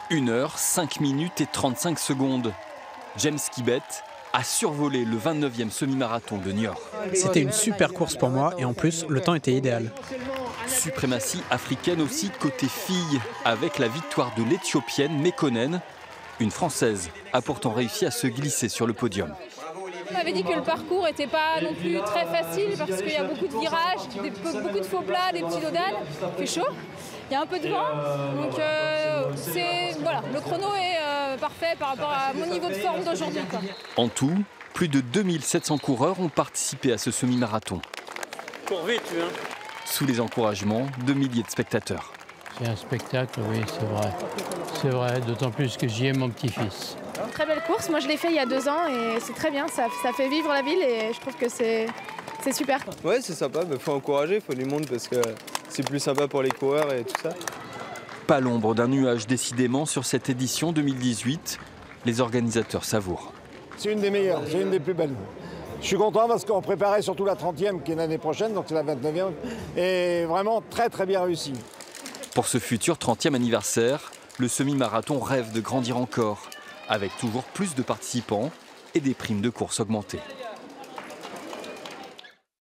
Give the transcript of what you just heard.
1 heure, 5 minutes et 35 secondes. James Kibet a survolé le 29e semi-marathon de Niort. C'était une super course pour moi et en plus, le temps était idéal. Suprématie africaine aussi côté filles, avec la victoire de l'Éthiopienne Mekonnen. Une Française a pourtant réussi à se glisser sur le podium. On m'avait dit que le parcours n'était pas non plus très facile parce qu'il y a beaucoup de virages, beaucoup de faux plats, des petits dodans. Il fait chaud, il y a un peu de vent. Donc voilà, le chrono est parfait par rapport à mon niveau de forme d'aujourd'hui. En tout, plus de 2700 coureurs ont participé à ce semi-marathon. Cours vite, tu vois. Sous les encouragements de milliers de spectateurs. C'est un spectacle, oui, c'est vrai. C'est vrai, d'autant plus que j'y ai mon petit-fils. Très belle course, moi je l'ai fait il y a 2 ans et c'est très bien, ça fait vivre la ville et je trouve que c'est super. Ouais, c'est sympa, il faut encourager, il faut du monde parce que c'est plus sympa pour les coureurs et tout ça. Pas l'ombre d'un nuage décidément sur cette édition 2018. Les organisateurs savourent. C'est une des meilleures, c'est une des plus belles. Je suis content parce qu'on préparait surtout la 30e qui est l'année prochaine, donc c'est la 29e, et vraiment très très bien réussi. Pour ce futur 30e anniversaire, le semi-marathon rêve de grandir encore, avec toujours plus de participants et des primes de course augmentées.